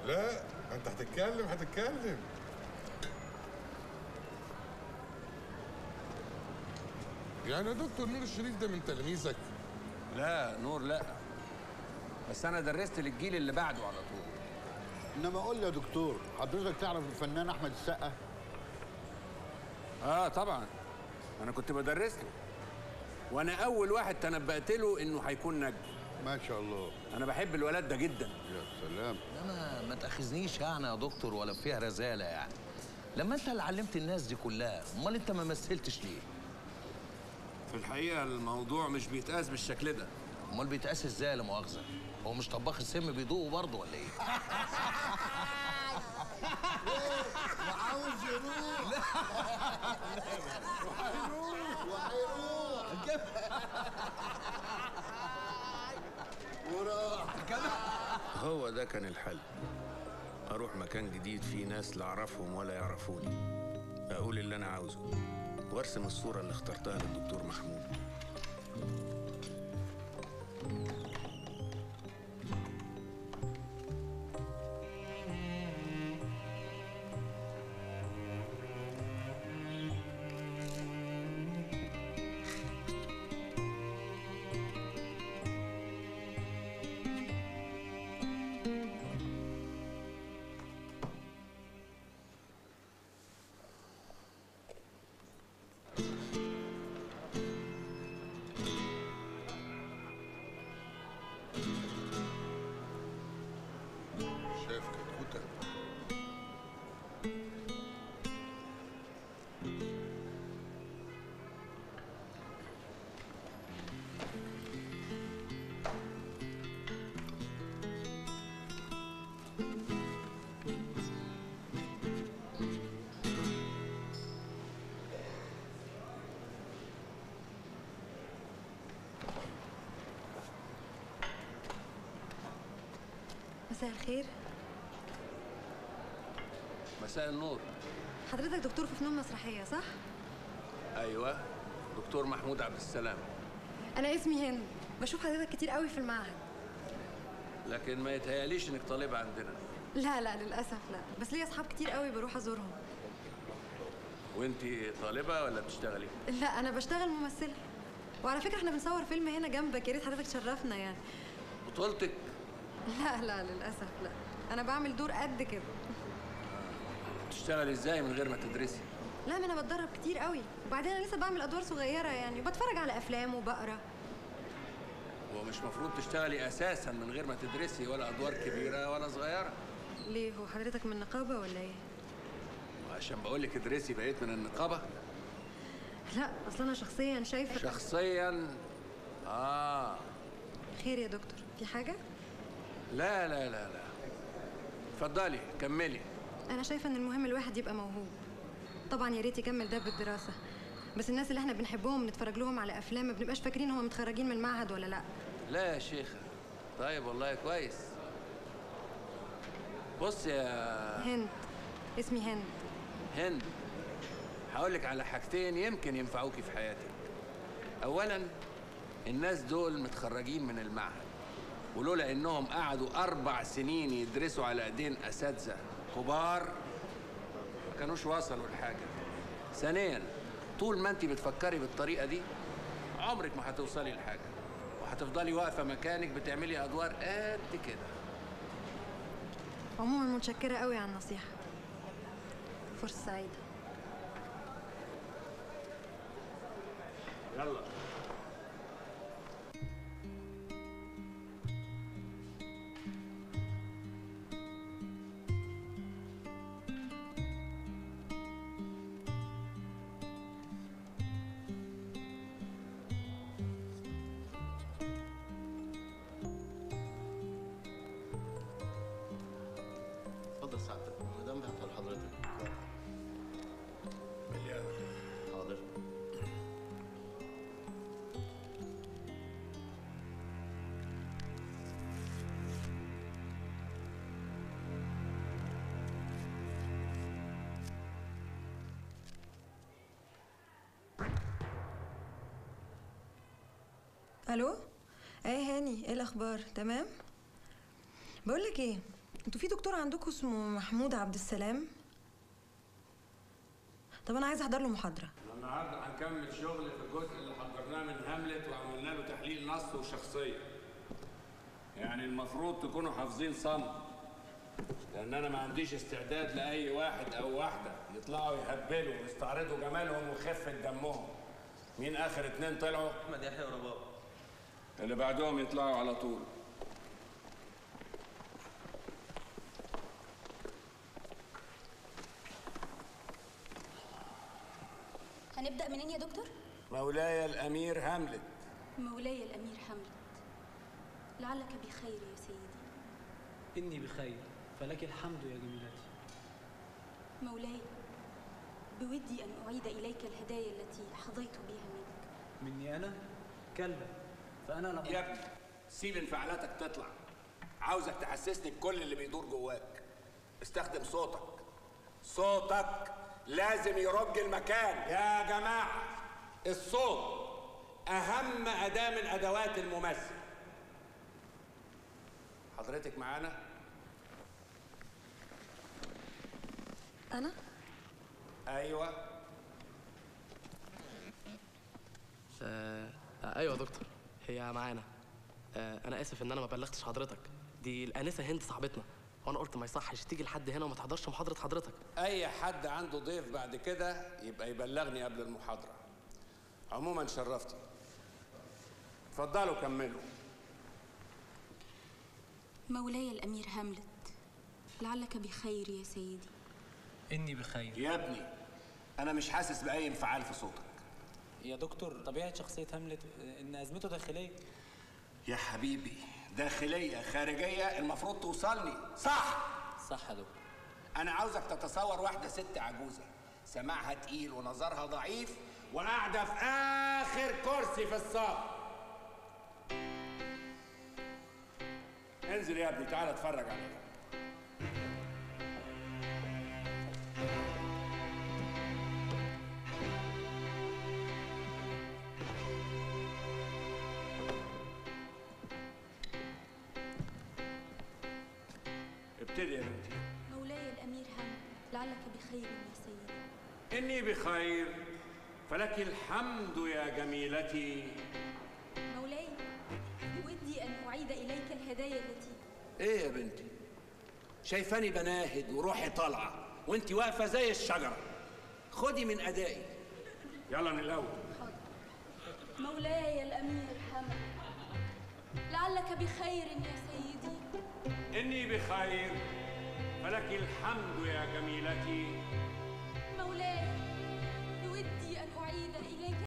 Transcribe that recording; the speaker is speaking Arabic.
لا انت هتتكلم. يعني يا دكتور نور الشريف ده من تلاميذك؟ لا نور لا، بس انا درست للجيل اللي بعده على طول. انما قول لي يا دكتور، حضرتك تعرف الفنان احمد السقا؟ طبعا، انا كنت بدرس له، وانا اول واحد تنبأت له انه هيكون نجم. ما شاء الله. انا بحب الولد ده جدا. يا سلام. انا ما تاخذنيش يعني يا دكتور، ولا فيها رزاله يعني. لما انت اللي علمت الناس دي كلها، امال انت ما مثلتش ليه؟ في الحقيقه الموضوع مش بيتقاس بالشكل ده. امال بيتقاس ازاي لا مؤاخذه؟ هو مش طباخ السم بيدوقه برضه ولا ايه؟ وعاوز يروح. وراح. هو ده كان الحل. اروح مكان جديد فيه ناس لا اعرفهم ولا يعرفوني، اقول اللي انا عاوزه وارسم الصوره اللي اخترتها للدكتور محمود. شايف كتكوتة؟ مساء الخير. مساء النور. حضرتك دكتور في فنون مسرحية صح؟ ايوه، دكتور محمود عبد السلام. أنا اسمي هند، بشوف حضرتك كتير قوي في المعهد. لكن ما يتهيأليش انك طالبه عندنا. لا للأسف لا، بس ليا أصحاب كتير قوي بروح أزورهم. وانتي طالبه ولا بتشتغلي؟ لا أنا بشتغل ممثلة، وعلى فكرة احنا بنصور فيلم هنا جنبك، يا ريت حضرتك تشرفنا يعني. بطولتك؟ لا للأسف لا، أنا بعمل دور قد كده. بتشتغلي ازاي من غير ما تدرسي؟ لا ما أنا بتدرب كتير قوي، وبعدين أنا لسه بعمل أدوار صغيرة يعني، وبتفرج على أفلام وبقرا. ومش مفروض تشتغلي اساسا من غير ما تدرسي ولا ادوار كبيره ولا صغيره؟ ليه، هو حضرتك من النقابة ولا إيه؟ وعشان بقول لك ادرسي بقيت من النقابه؟ لا أصل أنا شخصيا شايفة. شخصيا؟ خير يا دكتور، في حاجة؟ لا اتفضلي كملي. أنا شايفة إن المهم الواحد يبقى موهوب. طبعا يا ريت يكمل ده بالدراسة، بس الناس اللي احنا بنحبهم نتفرج لهم على أفلام ما بنبقاش فاكرين هم متخرجين من المعهد ولا لأ. لا يا شيخة. طيب والله كويس. بص يا هند، اسمي هند. هند، هقول لك على حاجتين يمكن ينفعوكي في حياتك. أولاً الناس دول متخرجين من المعهد، ولولا إنهم قعدوا 4 سنين يدرسوا على إيدين أساتذة كبار ما كانوش وصلوا لحاجة. ثانياً طول ما أنت بتفكري بالطريقة دي عمرك ما هتوصلي لحاجة، وهتفضلي واقفة مكانك بتعملي أدوار قد كده. عموما متشكرة قوي على النصيحة. فرصة سعيدة. يلا. اتفضل سعادتك، المدام بعتها لحضرتك. حاضر. الو، ايه هاني، ايه الاخبار؟ تمام. بقول لك ايه، انتوا في دكتور عندكم اسمه محمود عبد السلام؟ طب انا عايزه احضر له محاضره. النهارده هنكمل شغل في الجزء اللي حضرناه من هاملت وعملنا له تحليل نص وشخصيه. يعني المفروض تكونوا حافظين صم، لان انا ما عنديش استعداد لاي واحد او واحده يطلعوا يهبلوا ويستعرضوا جمالهم وخفه دمهم. مين اخر 2 طلعوا؟ احمد يحيى ورباب. اللي بعدهم يطلعوا على طول. هنبدأ منين يا دكتور؟ مولاي الامير هاملت. مولاي الأمير حملت، لعلك بخير يا سيدي. إني بخير، فلك الحمد يا جميلتي. مولاي، بودي أن أعيد إليك الهدايا التي حظيت بها منك. مني أنا؟ كلا، فأنا لم يا ابني سيب انفعالاتك تطلع. عاوزك تحسسني بكل اللي بيدور جواك. استخدم صوتك. صوتك لازم يرج المكان يا جماعة. الصوت أهم أداة من أدوات الممثل. حضرتك معانا؟ انا؟ أيوة. ايوه يا دكتور، هي معانا. انا اسف ان انا ما بلغتش حضرتك، دي الانسه هند صاحبتنا، وانا قلت ما يصحش تيجي لحد هنا وما تحضرش محاضره حضرتك. أي حد عنده ضيف بعد كده يبقى يبلغني قبل المحاضرة. عموما شرفتي. اتفضلوا كملوا. مولاي الأمير هاملت، لعلك بخير يا سيدي. إني بخير. يا ابني أنا مش حاسس بأي انفعال في صوتك. يا دكتور، طبيعة شخصية هاملت إن أزمته داخلية. يا حبيبي داخلية خارجية المفروض توصلني، صح؟ صح يا دكتور. أنا عاوزك تتصور واحدة ست عجوزة سماعها تقيل ونظرها ضعيف وقاعدة في آخر كرسي في الصف. انزل يا ابني تعالى اتفرج عليها. ابتدي يا بنتي. مولاي الأمير هاملت، لعلك بخير يا سيدي. إني بخير، فلك الحمد يا جميلتي. مولاي، بودي أن أعيد إليك الهدايا التي... إيه يا بنتي؟ شايفاني بناهد وروحي طالعة وإنتي واقفة زي الشجرة. خدي من أدائي. يلا من الأول. مولاي الأمير حملت، لعلك بخير يا سيدي. إني بخير، فلك الحمد يا جميلتي.